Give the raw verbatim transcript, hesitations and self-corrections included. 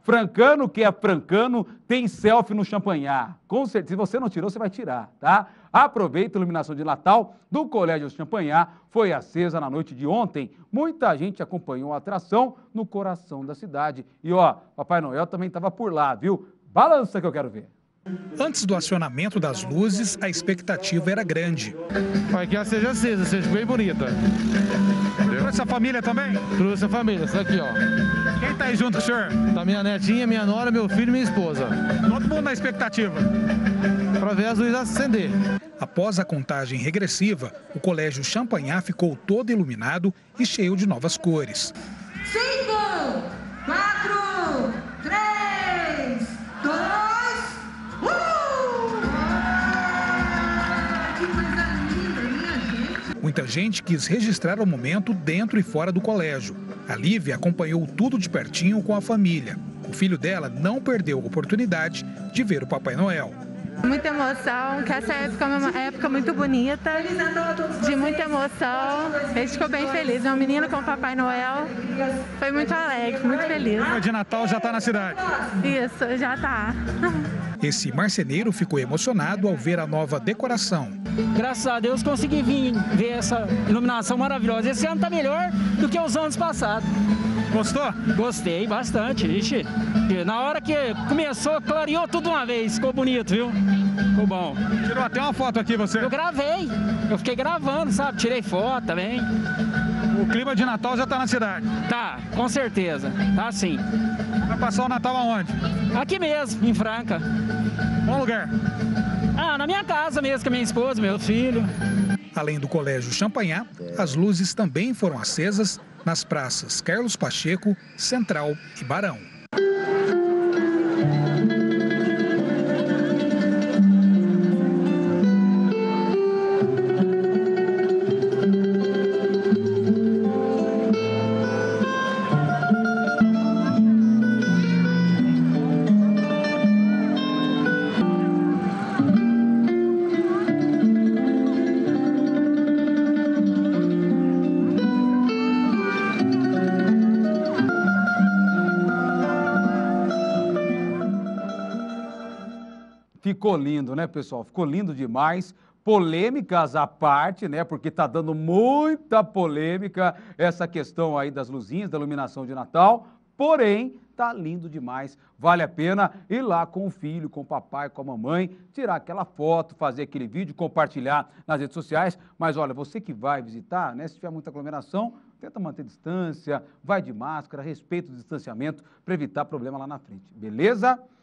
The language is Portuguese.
Francano que é francano tem selfie no champanhar. Com certeza, se você não tirou, você vai tirar, tá? Aproveita a iluminação de Natal do Colégio Champanhar. Foi acesa na noite de ontem. Muita gente acompanhou a atração no coração da cidade. E ó, Papai Noel também estava por lá, viu? Balança que eu quero ver. Antes do acionamento das luzes, a expectativa era grande. Vai que ela seja acesa, seja bem bonita. Trouxe a família também? Trouxe a família, isso aqui, ó. Quem tá aí junto com o senhor? Tá minha netinha, minha nora, meu filho e minha esposa. Todo mundo na expectativa. Para ver as luzes acender. Após a contagem regressiva, o Colégio Champanhar ficou todo iluminado e cheio de novas cores. Cinco, quatro, três, dois, um! Que coisa linda, minha gente! Muita gente quis registrar o momento dentro e fora do colégio. A Lívia acompanhou tudo de pertinho com a família. O filho dela não perdeu a oportunidade de ver o Papai Noel. Muita emoção, que essa época é uma época muito bonita, de muita emoção. Ele ficou bem feliz, é um menino com o Papai Noel. Foi muito alegre, muito feliz. O de Natal já está na cidade. Isso, já está. Esse marceneiro ficou emocionado ao ver a nova decoração. Graças a Deus consegui vir ver essa iluminação maravilhosa. Esse ano está melhor do que os anos passados. Gostou? Gostei bastante, ixi. Na hora que começou, clareou tudo uma vez, ficou bonito, viu? Ficou bom. Tirou até uma foto aqui você? Eu gravei, eu fiquei gravando, sabe? Tirei foto também. O clima de Natal já está na cidade? Tá, com certeza, tá sim. Vai passar o Natal aonde? Aqui mesmo, em Franca. Qual lugar? Ah, na minha casa mesmo, com a minha esposa, meu filho. Além do Colégio Champanhar, as luzes também foram acesas nas praças Carlos Pacheco, Central e Barão. Ficou lindo, né, pessoal? Ficou lindo demais. Polêmicas à parte, né? Porque tá dando muita polêmica essa questão aí das luzinhas, da iluminação de Natal. Porém, tá lindo demais. Vale a pena ir lá com o filho, com o papai, com a mamãe, tirar aquela foto, fazer aquele vídeo, compartilhar nas redes sociais. Mas olha, você que vai visitar, né? Se tiver muita aglomeração, tenta manter distância, vai de máscara, respeita o distanciamento para evitar problema lá na frente. Beleza?